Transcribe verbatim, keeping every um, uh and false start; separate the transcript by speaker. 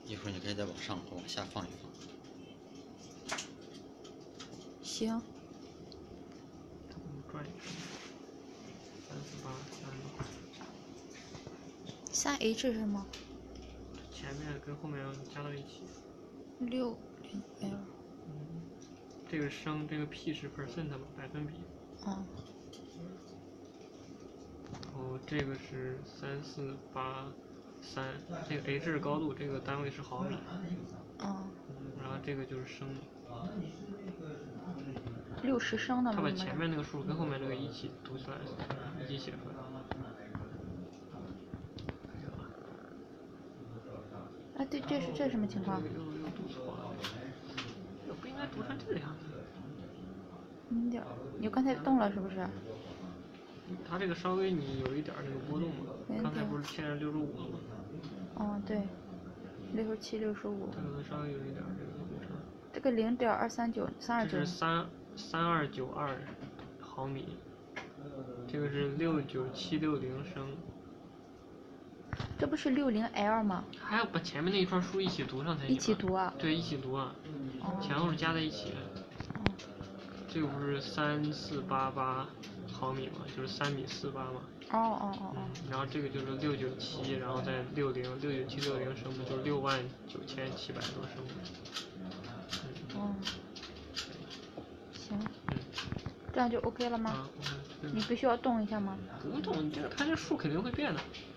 Speaker 1: 一会儿你可以再往上和往下放一放。
Speaker 2: 行。
Speaker 3: 转一圈，三四八三。
Speaker 2: 三 H 是吗？
Speaker 3: 前面跟后面加到一起。
Speaker 2: 六零 L。
Speaker 3: 嗯，这个升，这个 P 是 percent 嘛，百分比。
Speaker 2: 嗯。
Speaker 3: 然后这个是三四八三，这个 H 是高度，这个单位是毫米。
Speaker 2: 嗯。
Speaker 3: 嗯，然后这个就是升。
Speaker 2: 六十升的吗？
Speaker 3: 他把前面那个数跟后面那个一起读出来，一起写出来。
Speaker 2: 啊，对，这是这是什么情况？
Speaker 3: 又又又读错了，这不应该读成这个样子。
Speaker 2: 嗯点，你刚才动了是不是？
Speaker 3: 它这个稍微你有一点那个波动嘛，刚才不是现在六十五了吗？
Speaker 2: 哦，对，六十七、六十五。
Speaker 3: 这个稍微有一点这个误差。
Speaker 2: 这个零点二三九三二九。
Speaker 3: 这是三三二九二毫米，这个是六九七六零升。
Speaker 2: 这不是六零 L 吗？
Speaker 3: 还要把前面那一串数一起读上才行。
Speaker 2: 一起读啊？
Speaker 3: 对，一起读啊，
Speaker 2: 哦、
Speaker 3: 前后是加在一起。
Speaker 2: 哦。
Speaker 3: 这个不是三四八八毫米嘛，就是三米四八嘛。
Speaker 2: 哦哦哦哦。
Speaker 3: 嗯，然后这个就是六九七，然后再六零六九七六零升的，就是六万九千七百多升。
Speaker 2: 嗯。哦。行。
Speaker 3: 嗯。
Speaker 2: 这样就 OK 了吗？
Speaker 3: 啊，
Speaker 2: 你必须要动一下吗？
Speaker 3: 不动，这个它这数肯定会变的。